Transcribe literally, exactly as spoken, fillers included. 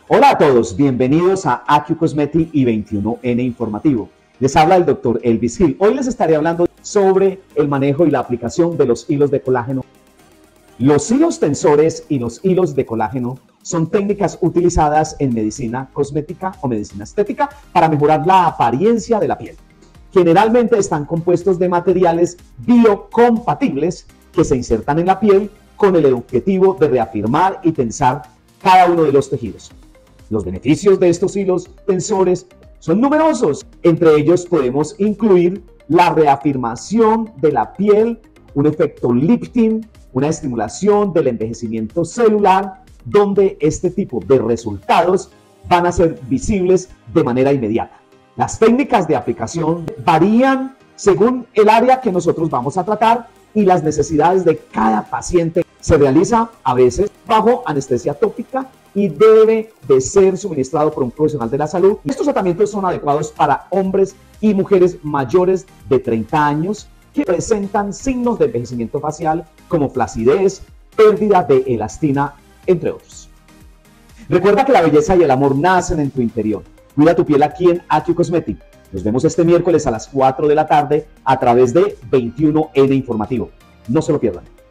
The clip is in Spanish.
Hola a todos, bienvenidos a AcuCosmeti y veintiuno ene Informativo. Les habla el doctor Elvis Gil. Hoy les estaré hablando sobre el manejo y la aplicación de los hilos de colágeno. Los hilos tensores y los hilos de colágeno son técnicas utilizadas en medicina cosmética o medicina estética para mejorar la apariencia de la piel. Generalmente están compuestos de materiales biocompatibles que se insertan en la piel con el objetivo de reafirmar y tensar cada uno de los tejidos. Los beneficios de estos hilos tensores son numerosos. Entre ellos podemos incluir la reafirmación de la piel, un efecto lifting, una estimulación del envejecimiento celular, donde este tipo de resultados van a ser visibles de manera inmediata. Las técnicas de aplicación varían según el área que nosotros vamos a tratar y las necesidades de cada paciente. Se realiza a veces bajo anestesia tópica y debe de ser suministrado por un profesional de la salud. Estos tratamientos son adecuados para hombres y mujeres mayores de treinta años que presentan signos de envejecimiento facial como flacidez, pérdida de elastina, entre otros. Recuerda que la belleza y el amor nacen en tu interior. Cuida tu piel aquí en AcuCosmeti. Nos vemos este miércoles a las cuatro de la tarde a través de veintiuno ene Informativo. No se lo pierdan.